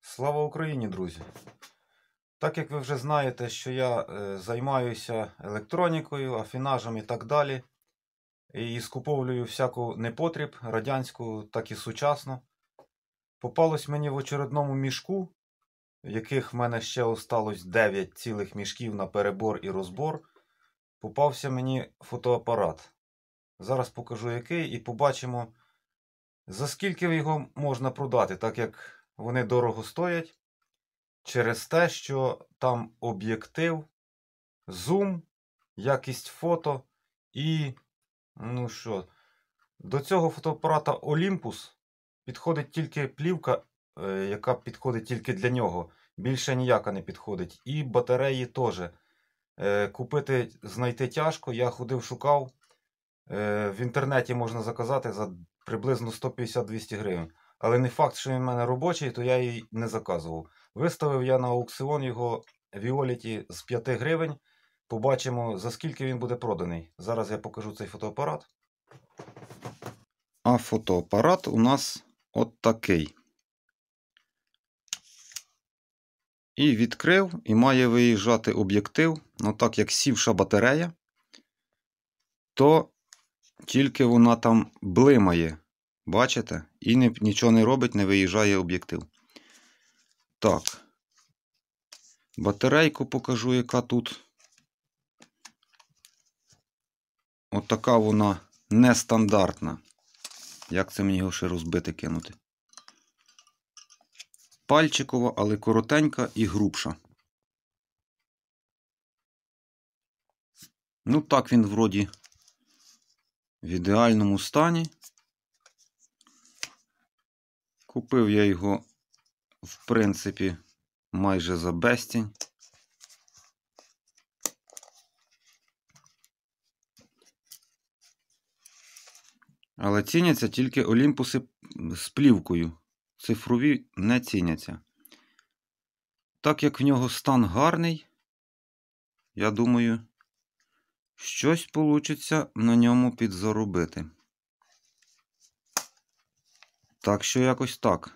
Слава Україні, друзі! Так як ви вже знаєте, що я займаюся електронікою, афінажем і так далі, і скуповую всяку непотріб, радянську, так і сучасну, попалось мені в очередному мішку, яких в мене ще осталось 9 цілих мішків на перебор і розбор, попався мені фотоапарат. Зараз покажу який і побачимо, за скільки його можна продати, так як вони дорого стоять. Через те, що там об'єктив, зум, якість фото і, до цього фотоапарата Olympus підходить тільки плівка, яка підходить тільки для нього. Більше ніяка не підходить. І батареї теж. Купити, знайти тяжко. Я ходив, шукав. В інтернеті можна заказати за приблизно 150-200 гривень. Але не факт, що він в мене робочий, то я її не заказував. Виставив я на аукціон його Violet з 5 гривень. Побачимо, за скільки він буде проданий. Зараз я покажу цей фотоапарат. А фотоапарат у нас от такий. І відкрив, і має виїжджати об'єктив. Ну так як сівша батарея, то тільки вона там блимає. Бачите? І нічого не робить, не виїжджає об'єктив. Так. Батарейку покажу, яка тут. Отака вона нестандартна. Як це мені його ще розбити, кинути? Пальчикова, але коротенька і грубша. Ну так він вроді в ідеальному стані. Купив я його, в принципі, майже за безцінь. Але ціняться тільки Олімпуси з плівкою. Цифрові не ціняться. Так як в нього стан гарний, я думаю, щось вийде на ньому підзаробити. Так що якось так.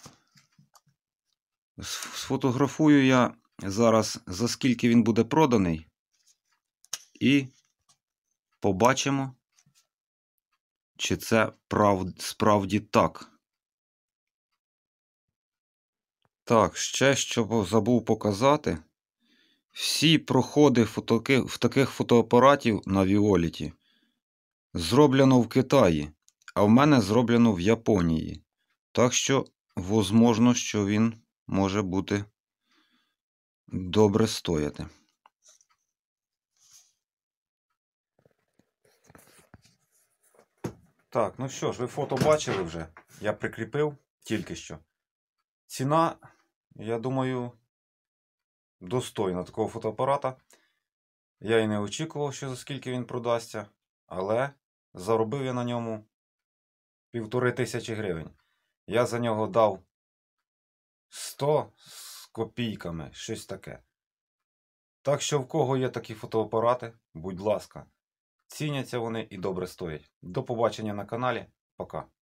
Сфотографую я зараз, за скільки він буде проданий. І побачимо, чи це справді так. Так, ще що забув показати. Всі проходи в таких фотоапаратів на Violet зроблено в Китаї, а в мене зроблено в Японії. Так що, можливо, що він може бути добре стояти. Так, ну що ж, ви фото бачили вже. Я прикріпив тільки що. Ціна, я думаю, достойна такого фотоапарата. Я і не очікував, що за скільки він продасться, але заробив я на ньому 1500 гривень. Я за нього дав 100 з копійками, щось таке. Так що в кого є такі фотоапарати, будь ласка, ціняться вони і добре стоять. До побачення на каналі. Пока.